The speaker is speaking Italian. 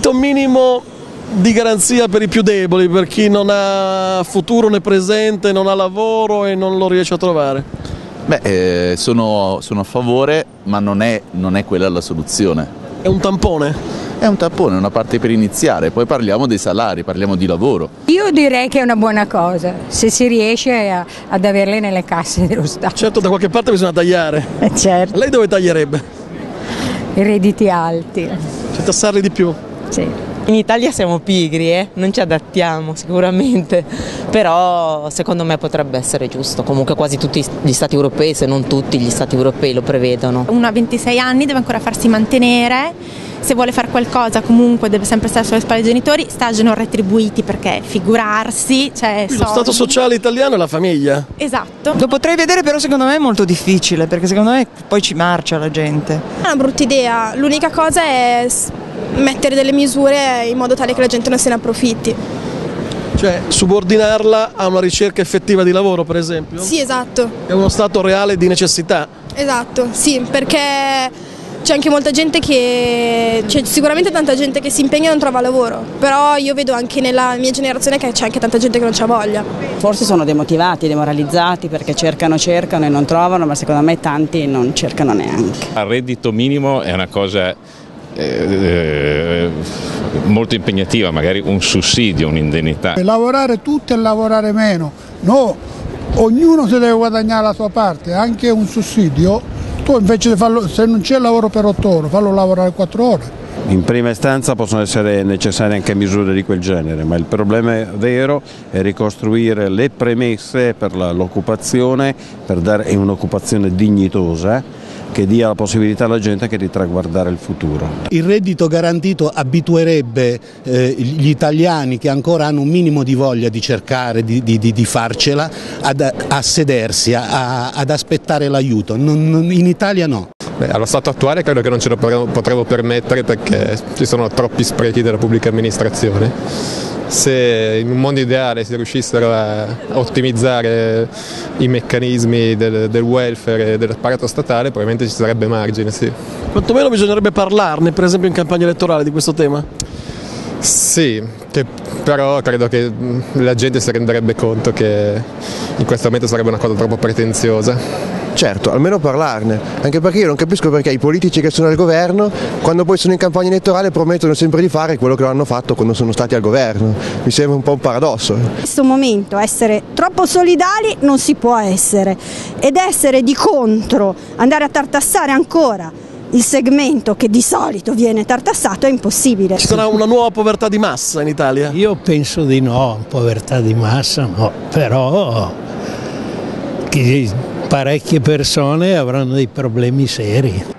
reddito minimo di garanzia per i più deboli, per chi non ha futuro né presente, non ha lavoro e non lo riesce a trovare. Beh, sono a favore, ma non è quella la soluzione. È un tampone? È un tampone, è una parte per iniziare, poi parliamo dei salari, parliamo di lavoro. Io direi che è una buona cosa, se si riesce ad averle nelle casse dello Stato. Certo, da qualche parte bisogna tagliare. Certo. Lei dove taglierebbe? I redditi alti. Cioè tassarli di più? Sì. In Italia siamo pigri, non ci adattiamo sicuramente, però secondo me potrebbe essere giusto. Comunque quasi tutti gli stati europei, se non tutti gli stati europei lo prevedono. Uno a 26 anni deve ancora farsi mantenere, se vuole fare qualcosa comunque deve sempre stare sulle spalle dei genitori, stage non retribuiti perché figurarsi, cioè Lo stato sociale italiano è la famiglia. Esatto. Lo potrei vedere, però secondo me è molto difficile, perché secondo me poi ci marcia la gente. È una brutta idea, l'unica cosa è mettere delle misure in modo tale che la gente non se ne approfitti. Cioè subordinarla a una ricerca effettiva di lavoro, per esempio? Sì, esatto. È uno stato reale di necessità? Esatto, sì, perché c'è anche molta gente c'è sicuramente tanta gente che si impegna e non trova lavoro, però io vedo anche nella mia generazione che c'è anche tanta gente che non c'ha voglia. Forse sono demotivati, demoralizzati perché cercano e non trovano, ma secondo me tanti non cercano neanche. Il reddito minimo è una cosa molto impegnativa, magari un sussidio, un'indennità. Lavorare tutti e lavorare meno, no, ognuno si deve guadagnare la sua parte, anche un sussidio, tu invece di farlo, se non c'è lavoro per 8 ore, fallo lavorare 4 ore. In prima istanza possono essere necessarie anche misure di quel genere, ma il problema vero è ricostruire le premesse per l'occupazione, per dare un'occupazione dignitosa, che dia la possibilità alla gente anche di traguardare il futuro. Il reddito garantito abituerebbe gli italiani che ancora hanno un minimo di voglia di cercare di farcela a sedersi, ad aspettare l'aiuto. In Italia no. Beh, allo stato attuale credo che non ce lo potremo permettere perché ci sono troppi sprechi della pubblica amministrazione. Se in un mondo ideale si riuscissero a ottimizzare i meccanismi del welfare e dell'apparato statale, probabilmente ci sarebbe margine, sì. Quantomeno bisognerebbe parlarne, per esempio in campagna elettorale, di questo tema? Sì, però credo che la gente si renderebbe conto che in questo momento sarebbe una cosa troppo pretenziosa. Certo, almeno parlarne, anche perché io non capisco perché i politici che sono al governo, quando poi sono in campagna elettorale, promettono sempre di fare quello che non hanno fatto quando sono stati al governo. Mi sembra un po' un paradosso. In questo momento essere troppo solidali non si può essere, ed essere di contro, andare a tartassare ancora il segmento che di solito viene tartassato è impossibile. Ci sarà una nuova povertà di massa in Italia? Io penso di no, povertà di massa no, però parecchie persone avranno dei problemi seri.